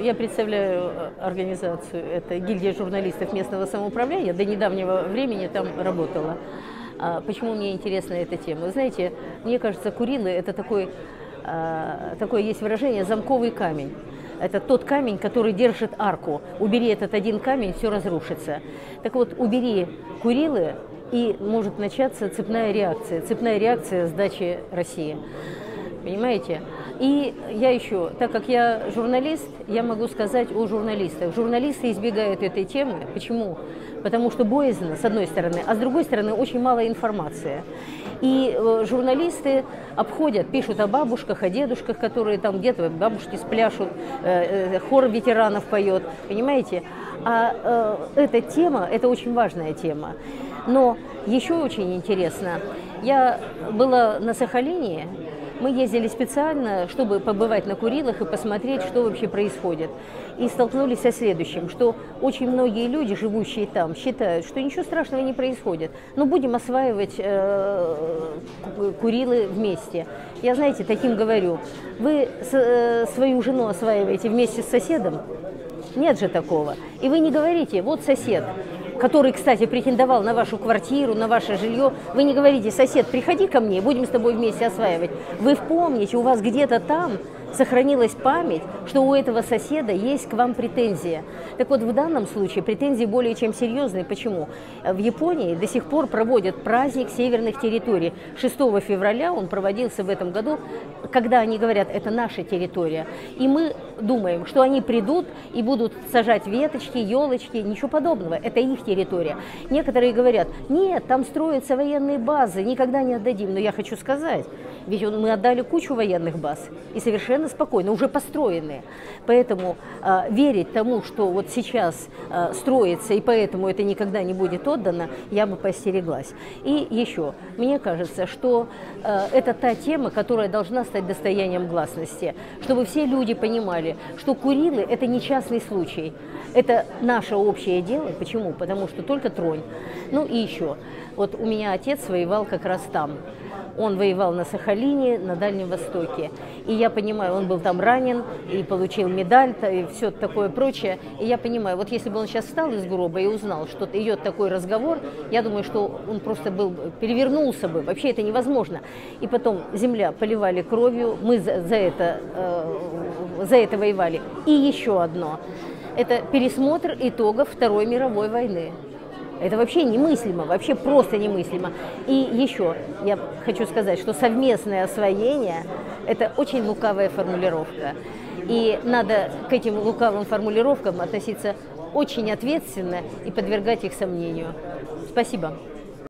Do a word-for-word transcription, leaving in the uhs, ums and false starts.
я представляю организацию, это гильдия журналистов местного самоуправления, до недавнего времени там работала. А почему мне интересна эта тема? Вы знаете, мне кажется, Курилы – это такой, а, такое есть выражение «замковый камень». Это тот камень, который держит арку. Убери этот один камень, все разрушится. Так вот, убери Курилы, и может начаться цепная реакция, цепная реакция сдачи России. Понимаете? И я еще, так как я журналист, я могу сказать о журналистах. Журналисты избегают этой темы. Почему? Потому что боязно, с одной стороны, а с другой стороны, очень мало информации. И э, журналисты обходят, пишут о бабушках, о дедушках, которые там где-то бабушки спляшут, э, э, хор ветеранов поет, понимаете? А э, эта тема, это очень важная тема. Но еще очень интересно, я была на Сахалине, мы ездили специально, чтобы побывать на Курилах и посмотреть, что вообще происходит. И столкнулись со следующим, что очень многие люди, живущие там, считают, что ничего страшного не происходит. Но будем осваивать э, Курилы вместе. Я, знаете, таким говорю, вы с, э, свою жену осваиваете вместе с соседом? Нет же такого. И вы не говорите, вот сосед, который, кстати, претендовал на вашу квартиру, на ваше жилье, вы не говорите: сосед, приходи ко мне, будем с тобой вместе осваивать. Вы помните, у вас где-то там сохранилась память, что у этого соседа есть к вам претензия. Так вот, в данном случае претензии более чем серьезные. Почему? В Японии до сих пор проводят праздник северных территорий. шестого февраля он проводился в этом году, когда они говорят: это наша территория. И мы думаем, что они придут и будут сажать веточки, елочки, ничего подобного. Это их территория. Некоторые говорят: нет, там строятся военные базы, никогда не отдадим. Но я хочу сказать, ведь мы отдали кучу военных баз, и совершенно спокойно, уже построенные. Поэтому э, верить тому, что вот сейчас э, строится, и поэтому это никогда не будет отдано, я бы поостереглась. И еще, мне кажется, что э, это та тема, которая должна стать достоянием гласности, чтобы все люди понимали, что Курилы – это не частный случай, это наше общее дело. Почему? Потому что только тронь. Ну и еще, вот у меня отец воевал как раз там. Он воевал на Сахалине, на Дальнем Востоке. И я понимаю, он был там ранен и получил медаль, и все такое прочее. И я понимаю, вот если бы он сейчас встал из гроба и узнал, что идет такой разговор, я думаю, что он просто был, перевернулся бы. Вообще это невозможно. И потом земля поливали кровью, мы за, за, это, э, за это воевали. И еще одно. Это пересмотр итогов Второй мировой войны. Это вообще немыслимо, вообще просто немыслимо. И еще я хочу сказать, что совместное освоение – это очень лукавая формулировка. И надо к этим лукавым формулировкам относиться очень ответственно и подвергать их сомнению. Спасибо.